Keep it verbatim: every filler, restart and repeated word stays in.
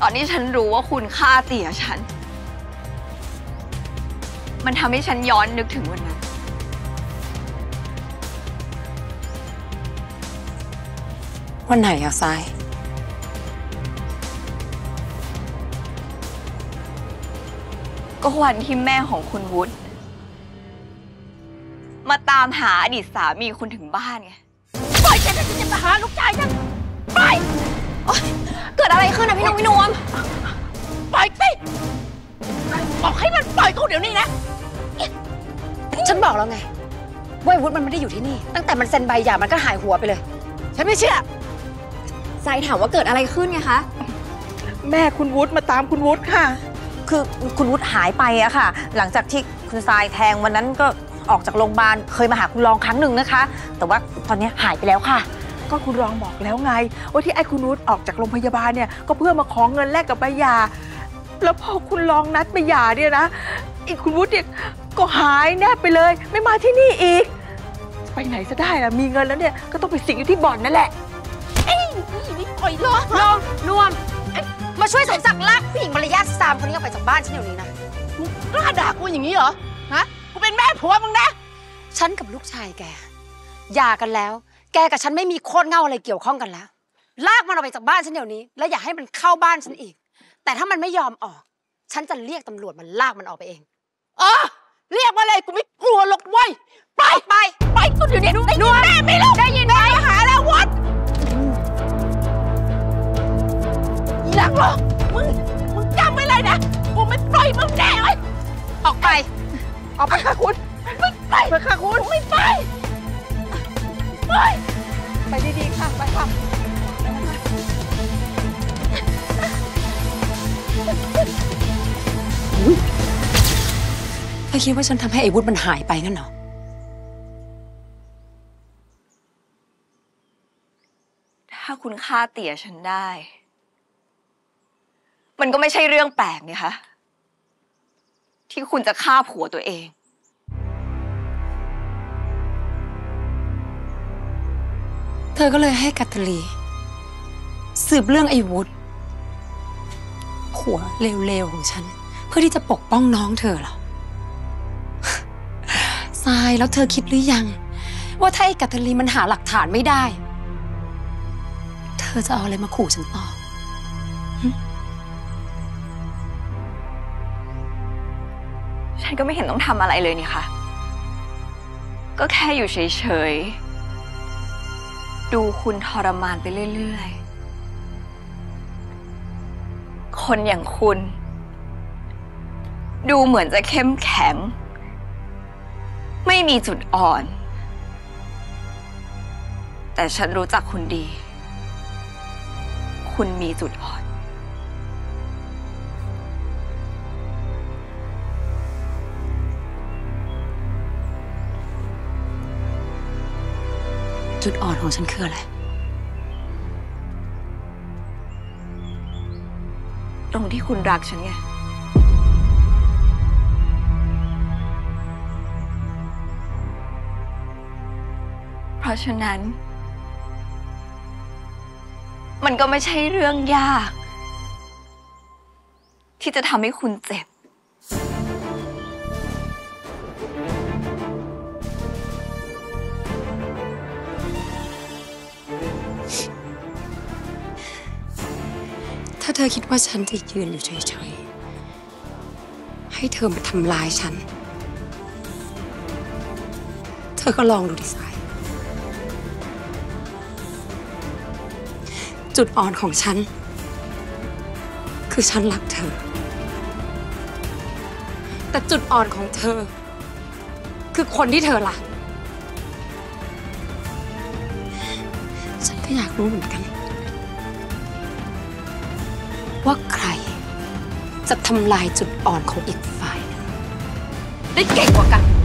อนที่ฉันรู้ว่าคุณฆ่าเตี่ยฉันมันทำให้ฉันย้อนนึกถึงวันนั้นวันไหนอะทรายก็วันที่แม่ของคุณวุฒิมาตามหาอดีตสามีคุณถึงบ้านไงปล่อยฉันฉันจะมาหาลูกชายฉันไปเกิดอะไรขึ้นนะพี่น้องพี่นวมปล่อยสิบอกให้มันปล่อยเขาเดี๋ยวนี้นะฉันบอกแล้วไงว่าวุฒิมันไม่ได้อยู่ที่นี่ตั้งแต่มันเซ็นใบหย่ามันก็หายหัวไปเลยฉันไม่เชื่อทรายถามว่าเกิดอะไรขึ้นไงคะแม่คุณวุฒิมาตามคุณวุฒิค่ะคือคุณวุฒิหายไปอะค่ะหลังจากที่คุณทรายแทงวันนั้นก็ออกจากโรงพยาบาลเคยมาหาคุณรองครั้งหนึ่งนะคะแต่ว่าตอนนี้หายไปแล้วค่ะก็คุณรองบอกแล้วไงว่าที่ไอ้คุณวุฒิออกจากโรงพยาบาลเนี่ยก็เพื่อมาขอเงินแลกกับใบหย่าแล้วพอคุณรองนัดใบหย่าเนี่ยนะอีกคุณวุฒิเนี่ยก็หายแนบไปเลยไม่มาที่นี่อีกไปไหนจะได้ล่ะมีเงินแล้วเนี่ยก็ต้องไปสิงอยู่ที่บ่อนนั่นแหละเอ้ยนี่ปล่อยล้อลองนวมมาช่วยสมศักดิ์ลากผู้หญิงมารยาทซามคนนี้ออกไปจากบ้านฉันเดี๋ยวนี้นะมึงกล้าด่ากูอย่างนี้เหรอฮะกูเป็นแม่ผัวมึงนะฉันกับลูกชายแกหย่ากันแล้วแกกับฉันไม่มีโคตรเง่าอะไรเกี่ยวข้องกันแล้วลากมันออกไปจากบ้านฉันเดี๋ยวนี้แล้วอย่าให้มันเข้าบ้านฉันอีกแต่ถ้ามันไม่ยอมออกฉันจะเรียกตำรวจมันลากมันออกไปเองอ๋อเรียกมาเลยกูไม่กลัวหรอกเว้ยไปไปไปกูอยู่เนี่ยได้ยินแม่ไม่รู้ได้ยินแม่หาแล้ววัดอยากหรอมึงมึงจำไว้เลยนะกูไม่ปล่อยมึงแน่เลยออกไปออกไปค่ะคุณไม่ไปไปค่ะคุณไม่ไปไปไปดีๆค่ะไปค่ะเธอคิดว่าฉันทำให้ไอ้วุฒิมันหายไปงั้นเหรอถ้าคุณฆ่าเตี่ยฉันได้มันก็ไม่ใช่เรื่องแปลกนี่คะที่คุณจะฆ่าผัวตัวเองเธอก็เลยให้กัตลีสืบเรื่องไอ้วุฒิผัวเลวๆของฉันเพื่อที่จะปกป้องน้องเธอเหรอทรายแล้วเธอคิดหรือยังว่าถ้าไอ้กัตลีมันหาหลักฐานไม่ได้เธอจะเอาอะไรมาขู่ฉันต่อฉันก็ไม่เห็นต้องทำอะไรเลยนี่คะก็แค่อยู่เฉยๆดูคุณทรมานไปเรื่อยๆคนอย่างคุณดูเหมือนจะเข้มแข็งไม่มีจุดอ่อนแต่ฉันรู้จักคุณดีคุณมีจุดอ่อนจุดอ่อนของฉันคืออะไรตรงที่คุณรักฉันไงเพราะฉะนั้นมันก็ไม่ใช่เรื่องยากที่จะทำให้คุณเจ็บถ้าเธอคิดว่าฉันจะยืนอยู่เฉยๆให้เธอมาทำลายฉันเธอก็ลองดูดิสายจุดอ่อนของฉันคือฉันรักเธอแต่จุดอ่อนของเธอคือคนที่เธอรักฉันก็อยากรู้เหมือนกันว่าใครจะทำลายจุดอ่อนของอีกฝ่ายได้เก่งกว่ากัน